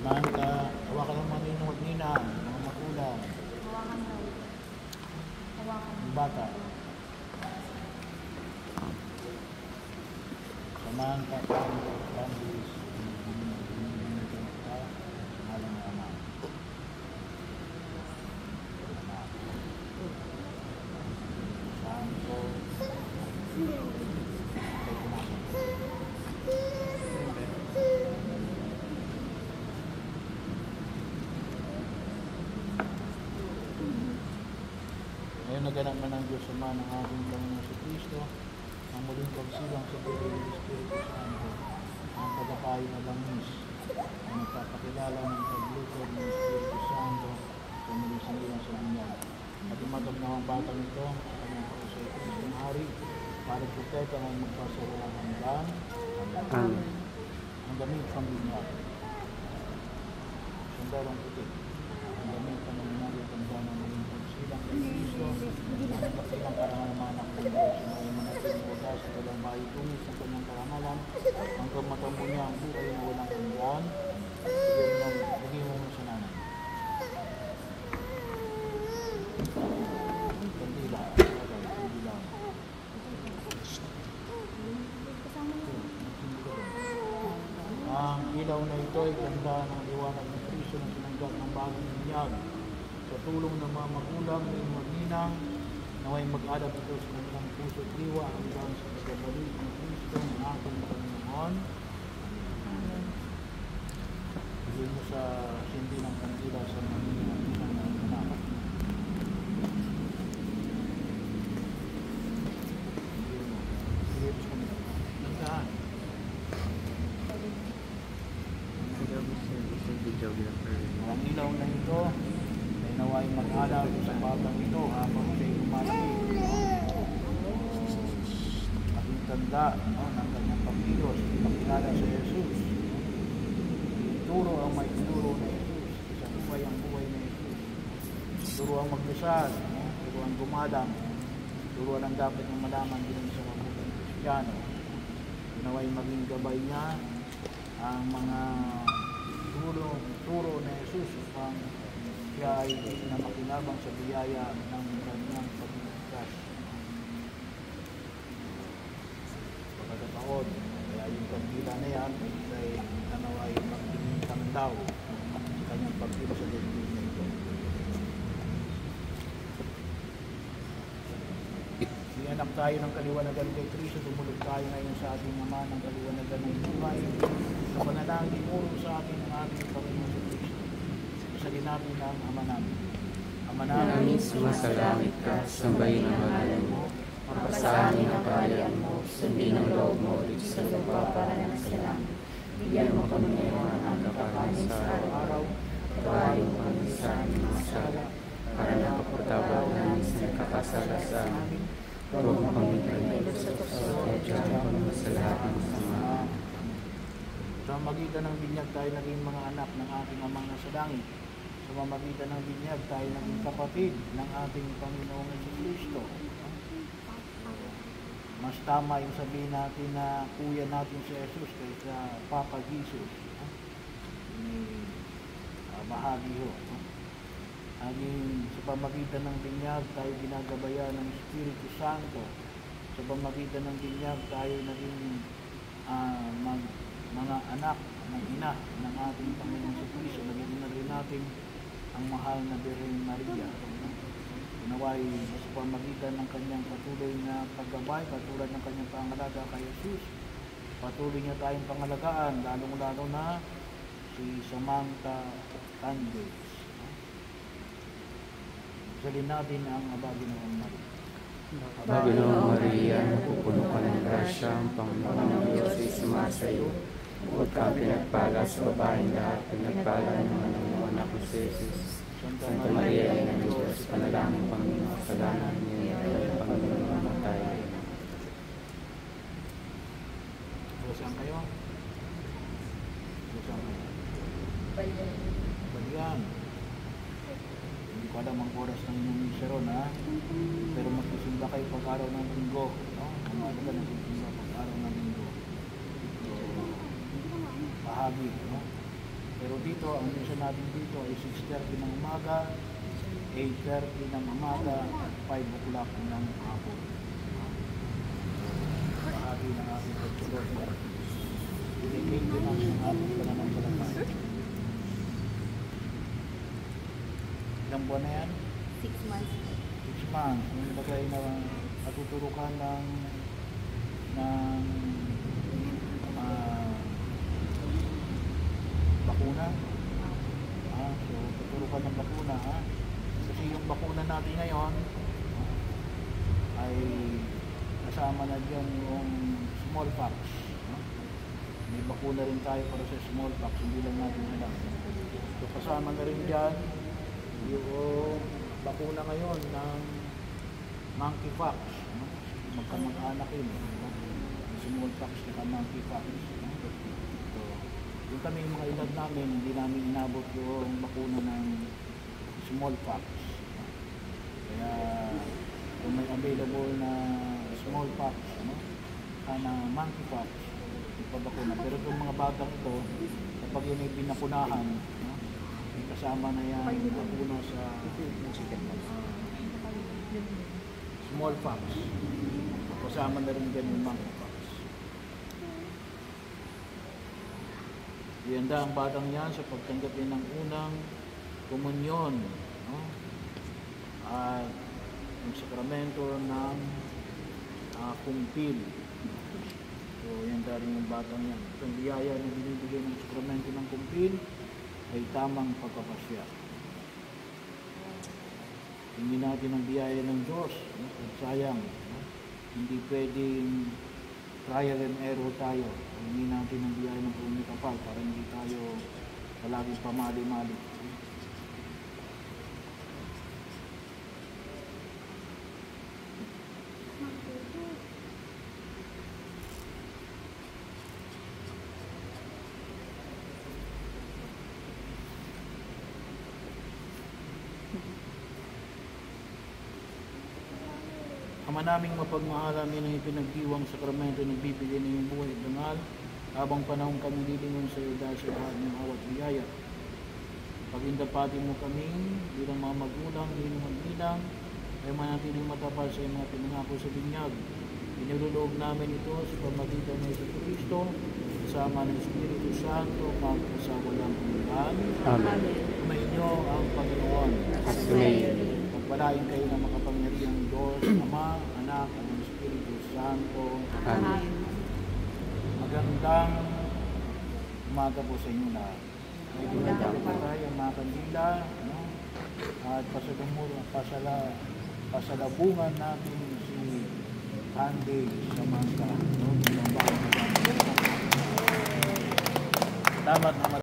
Samantha, hawakan ng maninong at ninang, mga magulang, Hawakan daw. Hawakan. ng bata. Samantha, Candice, ngalan ng Ama. Santo, ngayon naganap na ng Diyos Ama ng ating Panginoon sa Kristo, ang muling pagsilang sa buhay ng Espiritu Santo, ang pagkapayo na langis, ang nagpapakilala ng paglukod ng Espiritu Santo, sa muling sinilang sa binyag. At umatag na ang batang ito sa kanyang kausay Kristong Hari, para protekta ng magpasawalang hanggan, ang damit pang binyag. Sandarang puti. Ang damit ang nangyari tanda ng muling pagsilang kay Kristo, ang kapilang karangalan ng Diyos na ay manating mula sa dalang bahay tumis sa kanyang karangalan, hanggang matambo niya ang buhay na walang hanggan, bigyan mo mo sa nanay. Kandila, kandila. Ang ilaw na ito ay ganda ng liwanag ng Kristo na sinanggat ng bagong binyag. Sa tulong ng mga magulang ng magninang, naway mag-alab ito sa kanilang puso at diwa hanggang sa pagbabalik ng Kristo ng ating Panginoon. Amen. Bigyan mo sa sindi ng kandila sa mga ninang na anak. Bigyan mo sa kanila. Nagdaan. Ang ilaw na ito ay naway mag-alab sa batang ito habang siya'y lumalaki. Maging tanda ng kanyang pagkilos, ipakilala sa Jesus. Ituro ang may ituro na Jesus, isang buhay ang buhay na Jesus. Ituro ang magdasal, ituro ang gumadang, ituro ang dapat niyang malaman din sa mabuting Kristiyano. Naway maging gabay niya ang mga turo na Jesus upang siya ay na makinabang sa biyaya ng kanyang pagligtas. Pagkataon, kaya yung kandila na yan ay nanaway magiging pandaw sa kanyang pagkilos sa daigdig na ito. Anak tayo ng kaliwanagan kay Kristo, tumulog tayo ngayon sa ating Ama ng kaliwanagan ng buhay. Sa panalangin, uro sa atin ng ating Panginoon sa Kristo. Isalin natin ang Ama namin. Ama namin, sumasalangit ka, sambahin ang ngalan mo, mapasanin ang kaharian mo, sundin ang loob mo, dito sa lupa para ng sa langit. Bigyan mo kami ngayon ang kakanin sa araw-araw, patawarin mo kami sa aming mga sala, para napapatawad namin sa nakakasala sa amin. Huwag mo kami pagmilo sa kusot at dyan kami sa lahat ng sama. Sa magitan ng binyag tayo naging mga anak ng ating Amang nasa langit. Sa mamagitan ng binyag tayo naging kapatid ng ating Panginoong Jesucristo. Mas tama yung sabihin natin na kuya natin si Jesus kaysa Papa Jesus. Bahagi ho. Sa pamagitan ng binyag tayo ginagabayan ng Espiritu Santo. Sa pamagitan ng binyag tayo naging mga anak ng ina ng ating Panginoon sa Kristo. Naging na rin natin ang mahal na Birhen Maria. Naway sa pamagitan ng kanyang patuloy na paggabay, katulad ng kanyang pangalaga kay Jesus, patuloy niya tayong pangalagaan, lalong-lalo na si Samantha Candice. Salin natin ang Abaginoong Maria. Abaginoong Maria, napupuno ka ng grasya, ang Panginoon ng Diyos ay sumasa iyo. Huwag kang pinagpala sa babaeng lahat, pinagpala naman ng mga anak mo si Jesus. Santa Maria, ay ng Diyos, panalangin pang mga kasalanan niya, at Panginoon ng matay. Saan kayo? Saan kayo? Balian. Hindi ko alam ang oras ng inyong miseron, ha? Pero magsisimba kayo pag-araw ng linggo. No? Ang mga ka nagsisimba pag-araw ng linggo. So, bahagi, no? Pero dito, ang mission natin dito ay 6:30 ng umaga, 8:30 ng umaga, 5 o'clock ng hapon. Bahagi ng ating pagsulot. Maintenance ng ating pananampalataya. Ilang buwan na yan? 6 months. 6 months. Yung bagay na matuturukan ng bakuna. So, tuturukan ng bakuna. Kasi yung bakuna natin ngayon ay kasama na dyan yung smallpox. May bakuna rin tayo para sa smallpox, hindi lang natin alam. So, kasama na rin dyan yung bakuna ngayon ng monkeypox. Magkamag-anak yun. Smallpox at monkeypox. So, yung kami yung mga edad namin, hindi namin inabot yung bakuna ng smallpox. Kaya kung may available na smallpox, na monkeypox, ipabakuna. Pero itong mga batang ito, kapag yun ay binakunahan, may kasama na yan bakuna sa smallpox. Kasama na rin dyan yung monkeypox. Ihanda ang batang yan sa pagtanggap niya ng unang komunyon, at yung sakramento ng kumpil. So, ihanda rin yung batang yan. Itong biyaya na binibigay ng sakramento ng kumpil ay tamang pagkapasya. Hindi natin ang biyaya ng Diyos. At sayang, hindi pwedeng trial and error tayo. Hindi natin ang biyaya ng Panginoon kapal para hindi tayo palaging pamali-mali. Ama naming mapagmahal, amin ang ipinagdiwang sakramento na nagbibigay ng iyong buhay at banal, habang panahon kami lilingon sa iyo dahil sa lahat ng awat biyaya. Pagindapati mo kami bilang mga magulang, bilang mag-inang, ay manatiling matapal sa iyong mga pinangako sa binyag. Iniluloob namin ito sa pamagitan ng Jesucristo, kasama ng Espiritu Santo, magpasawalang hanggan. Amen. Kumainyo ang Panginoon. Amen. Pagpalain kayo ng makapangyarihang Diyos, Ama, Anak, at ng Espiritu Santo. Amen. Magandang umaga po sa inyo lahat. May dinadalo po tayo ang mga kandila, at pasalabungan natin si Sunday sa Mangga. Salamat naman.